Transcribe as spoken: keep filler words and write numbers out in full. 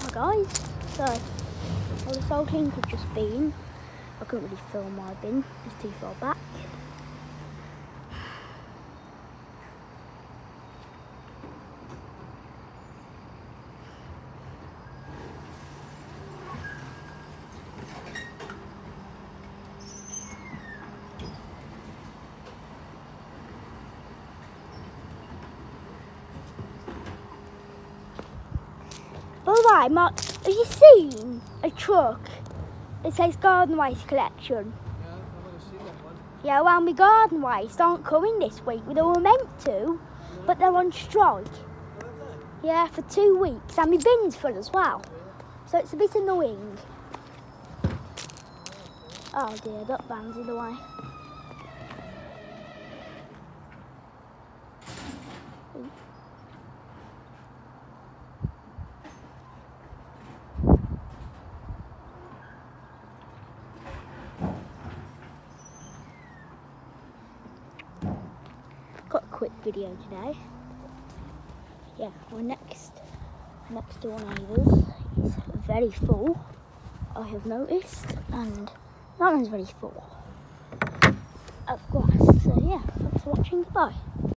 Hi guys, so well, this old link had just been, I couldn't really film my bin, it's too far back. Alright, Mark, have you seen a truck? It says garden waste collection. Yeah, I've never seen that one. Yeah, well, my garden waste aren't coming this week. They were meant to, yeah. But they're on strike. Oh, are they? Yeah, for two weeks. And my bin's full as well. Yeah. So it's a bit annoying. Oh dear, that van's in the way. Got a quick video today. Yeah, our next next door neighbours is very full, I have noticed, and that one's very full of grass. So yeah, thanks for watching, goodbye.